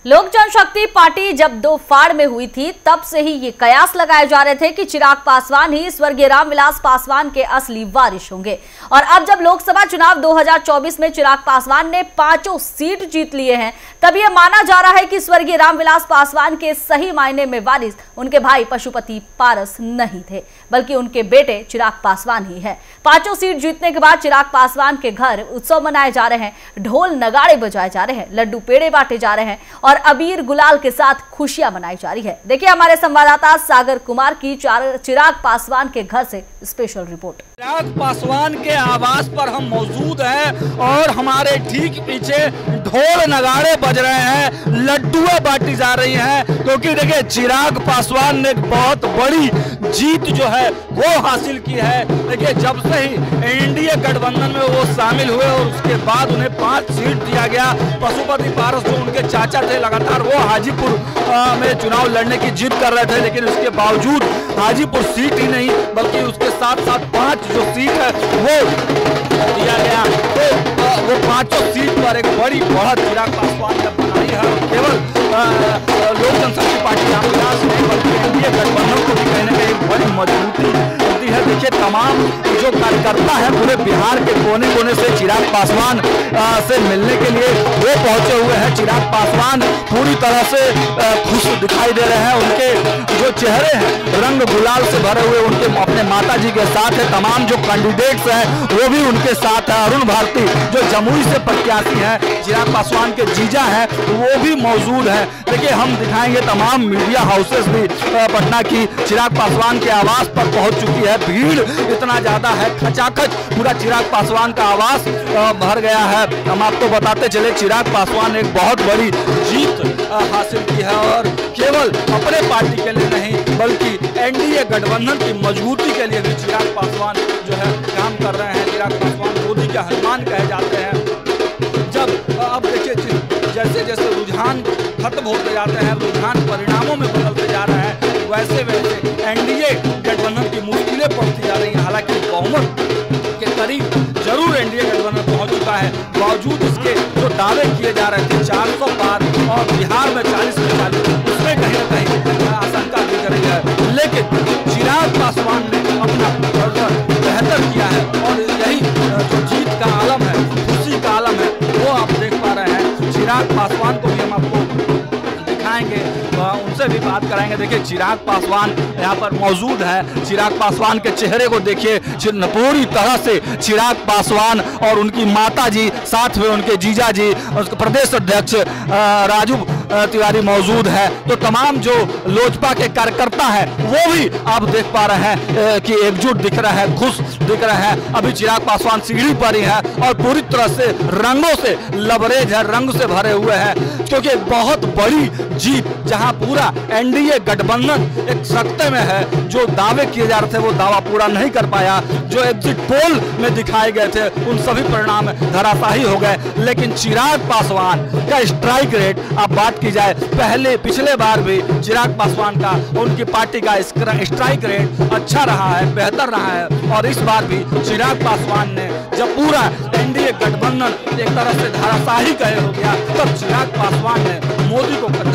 लोक जनशक्ति पार्टी जब दो फाड़ में हुई थी तब से ही ये कयास लगाए जा रहे थे कि चिराग पासवान ही स्वर्गीय रामविलास पासवान के असली वारिस होंगे। और अब जब लोकसभा चुनाव 2024 में चिराग पासवान ने 5 सीट जीत लिए हैं, तब यह माना जा रहा है कि स्वर्गीय रामविलास पासवान के सही मायने में वारिस उनके भाई पशुपति पारस नहीं थे, बल्कि उनके बेटे चिराग पासवान ही है। 5 सीट जीतने के बाद चिराग पासवान के घर उत्सव मनाए जा रहे हैं, ढोल नगाड़े बजाए जा रहे हैं, लड्डू पेड़े बांटे जा रहे हैं और अबीर गुलाल के साथ खुशियां मनाई जा रही है। देखिए हमारे संवाददाता सागर कुमार की चिराग पासवान के घर से स्पेशल रिपोर्ट। चिराग पासवान के आवास पर हम मौजूद हैं और हमारे ठीक पीछे ढोल नगाड़े बज रहे हैं, लड्डुएं बांटी जा रही हैं, क्योंकि देखिए चिराग पासवान ने बहुत बड़ी जीत जो है वो हासिल की है। देखिए जब से ही एनडीए गठबंधन में वो शामिल हुए और उसके बाद उन्हें 5 सीट दिया गया। पशुपति पारस जो उनके चाचा थे, लगातार वो हाजीपुर में चुनाव लड़ने की जिद कर रहे थे, लेकिन उसके बावजूद हाजीपुर सीट ही नहीं बल्कि उसके साथ साथ 5 जो सीट है वो दिया गया। तो वो 5 सीट पर एक बड़ी बढ़त चिराग पासवान ने बनाई है। केवल लोक जनशक्ति पार्टी रामविलास नहीं बल्कि एनडीए गठबंधन को भी कहीं न कहीं बड़ी मजबूती होती है। देखिए तमाम जो कार्यकर्ता है पूरे बिहार के कोने कोने से चिराग पासवान से मिलने के लिए वो पहुंचे हुए हैं। चिराग पासवान पूरी तरह से खुश दिखाई दे रहे हैं, उनके जो चेहरे हैं रंग गुलाल से भरे हुए, उनके अपने माता जी के साथ है। तमाम जो कैंडिडेट्स हैं वो भी उनके साथ है। अरुण भारती जो जमुई से प्रत्याशी हैं, चिराग पासवान के जीजा हैं, वो भी मौजूद हैं। देखिए हम दिखाएंगे तमाम मीडिया हाउसेस भी पटना की चिराग पासवान के आवास पर पहुंच चुकी है। भीड़ इतना ज्यादा है, खचाखच पूरा चिराग पासवान का आवास भर गया है। हम आपको बताते चले चिराग पासवान ने एक बहुत बड़ी जीत हासिल की है और केवल अपने पार्टी के लिए नहीं बल्कि एनडीए गठबंधन की मजबूती के लिए भी चिराग पासवान जो है काम कर रहे हैं। चिराग पासवान मोदी के हनुमान कहे जाते हैं। जब अब देखिए जैसे जैसे रुझान खत्म होते जाते हैं, रुझान परिणामों में बदलते जा रहे हैं, वैसे वैसे एनडीए गठबंधन की मुश्किलें पड़ती जा रही हैं। हालांकि बहुमत के करीब जरूर एनडीए गठबंधन पहुंच चुका है, बावजूद इसके जो दावे किए जा रहे थे 400 पार और बिहार में 40 में 40, उसमें कहीं न कहीं आशंका दिख रही है। लेकिन चिराग पासवान ने अपना बेहतर किया है और यही जो जीत का आलम है, खुशी का आलम है, वो आप देख पा रहे हैं। चिराग पासवान को भी हम आपको दिखाएंगे, उनसे भी बात कराएंगे। देखिए चिराग पासवान यहाँ पर मौजूद है, चिराग पासवान के चेहरे को देखिए, पूरी तरह से चिराग पासवान और उनकी माता जी, साथ में उनके जीजा जी, उसके प्रदेश अध्यक्ष राजू तिवारी मौजूद है। तो तमाम जो लोजपा के कार्यकर्ता हैं वो भी आप देख पा रहे हैं कि एकजुट दिख रहा है, खुश दिख रहे हैं। अभी चिराग पासवान सीढ़ी पर ही है और पूरी तरह से रंगों से लबरेज है, रंग से भरे हुए हैं, क्योंकि बहुत बड़ी जीत जहां पूरा एनडीए गठबंधन एक सख्ते में है। जो दावे किए जा रहे थे वो दावा पूरा नहीं कर पाया, जो एग्जिट पोल में दिखाए गए थे उन सभी परिणाम धराशायी हो गए। लेकिन चिराग पासवान का स्ट्राइक रेट आप बात की जाए, पिछले बार भी चिराग पासवान का, उनकी पार्टी का स्ट्राइक रेट अच्छा रहा है, बेहतर रहा है। और इस बार भी चिराग पासवान ने जब पूरा एनडीए गठबंधन एक तरह से धराशायी कहे हो गया, तब चिराग पासवान ने मोदी को